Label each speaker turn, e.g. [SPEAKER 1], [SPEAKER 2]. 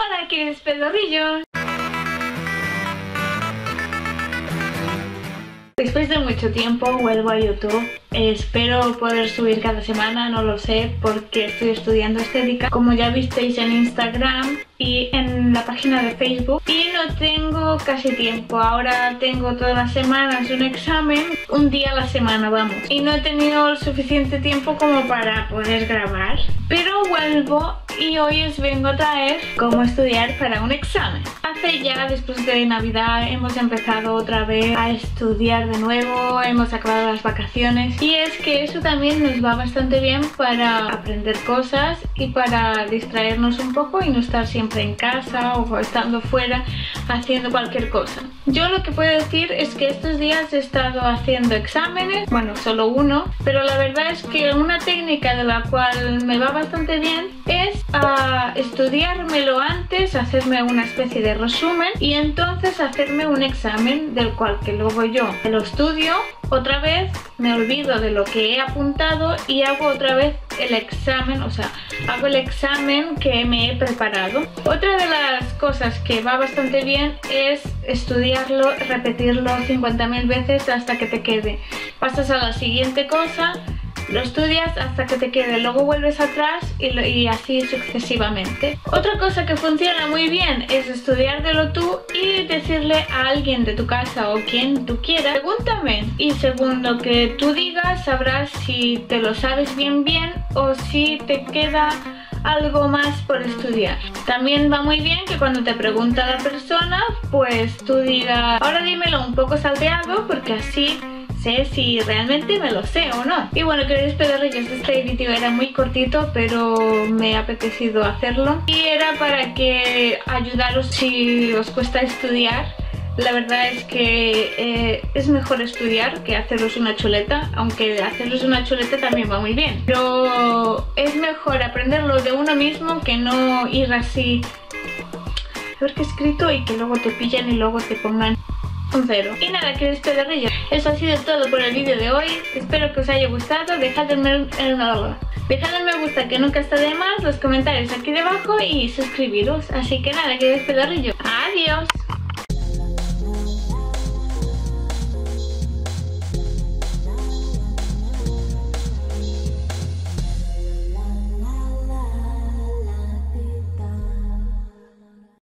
[SPEAKER 1] Hola, queridos pedorrillos. Después de mucho tiempo vuelvo a YouTube. Espero poder subir cada semana, no lo sé, porque estoy estudiando estética, como ya visteis en Instagram y en la página de Facebook, y no tengo casi tiempo. Ahora tengo todas las semanas un examen, un día a la semana, vamos, y no he tenido el suficiente tiempo como para poder grabar, pero vuelvo y hoy os vengo a traer cómo estudiar para un examen. Hace ya, después de Navidad, hemos empezado otra vez a estudiar de nuevo, hemos acabado las vacaciones, y es que eso también nos va bastante bien para aprender cosas y para distraernos un poco y no estar siempre en casa o estando fuera haciendo cualquier cosa. Yo lo que puedo decir es que estos días he estado haciendo exámenes, bueno, solo uno, pero la verdad es que una técnica de la cual me va bastante bien es estudiármelo antes, hacerme una especie de resumen y entonces hacerme un examen del cual que luego yo lo estudio otra vez, me olvido de lo que he apuntado y hago otra vez el examen, o sea, hago el examen que me he preparado. Otra de las cosas que va bastante bien es estudiarlo, repetirlo 50.000 veces hasta que te quede. Pasas a la siguiente cosa, lo estudias hasta que te quede, luego vuelves atrás y así sucesivamente. Otra cosa que funciona muy bien es estudiártelo tú y decirle a alguien de tu casa o quien tú quieras, pregúntame, y según lo que tú digas sabrás si te lo sabes bien o si te queda algo más por estudiar. También va muy bien que cuando te pregunta la persona, pues tú digas, ahora dímelo un poco salteado, porque así sé si realmente me lo sé o no. Y bueno, queridos pedorrillos, este vídeo era muy cortito, pero me ha apetecido hacerlo y era para que ayudaros si os cuesta estudiar. La verdad es que es mejor estudiar que haceros una chuleta, aunque haceros una chuleta también va muy bien, pero es mejor aprenderlo de uno mismo que no ir así a ver qué he escrito y que luego te pillen y luego te pongan un 0. Y nada, queridos pedorrillos, eso ha sido todo por el vídeo de hoy. Espero que os haya gustado. Dejad el me gusta, que nunca está de más, los comentarios aquí debajo y suscribiros. Así que nada, queridos pedorrillos, adiós.